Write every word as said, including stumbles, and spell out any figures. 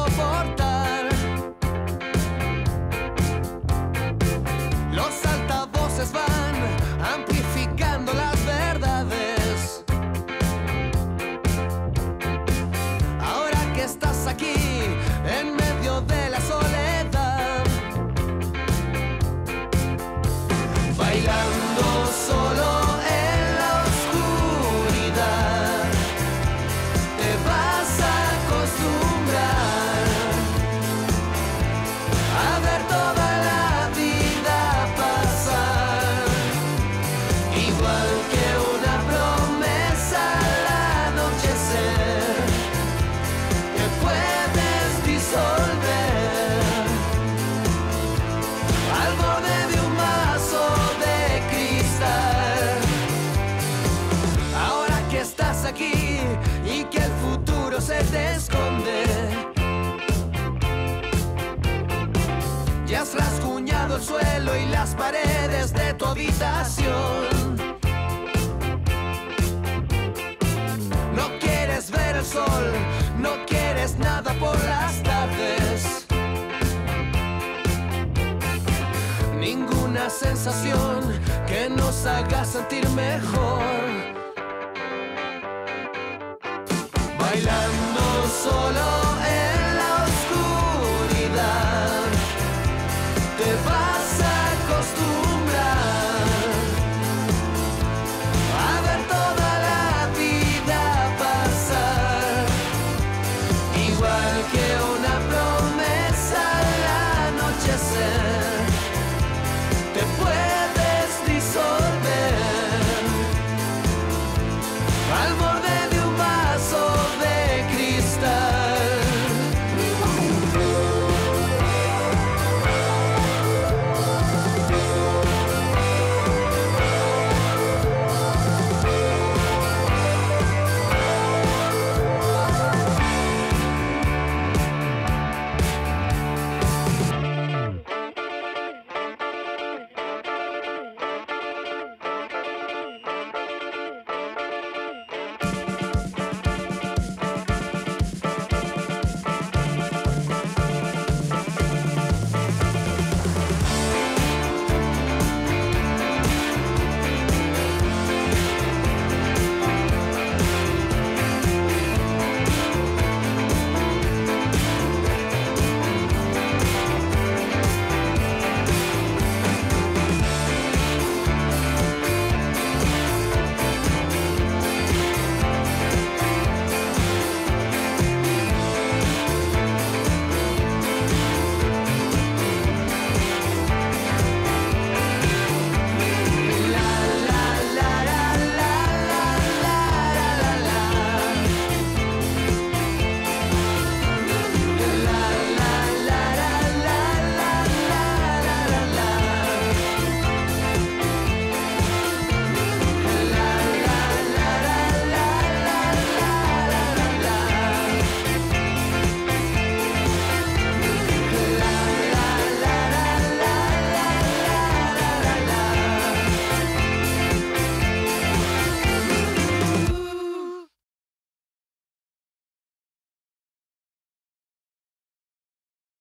soportar. Los altavoces van amplificando las verdades. Ahora que estás aquí en medio de la soledad, bailando solo en la oscuridad, te vas a acostumbrar a ver toda la vida pasar, igual que una promesa al anochecer que puedes disolver al borde de un vaso de cristal. Ahora que estás aquí y que el futuro se te esconde, ya has rasguñado el suelo y las paredes de tu habitación. No quieres ver el sol, no quieres nada por las tardes. Ninguna sensación que nos haga sentir mejor. Bailando solo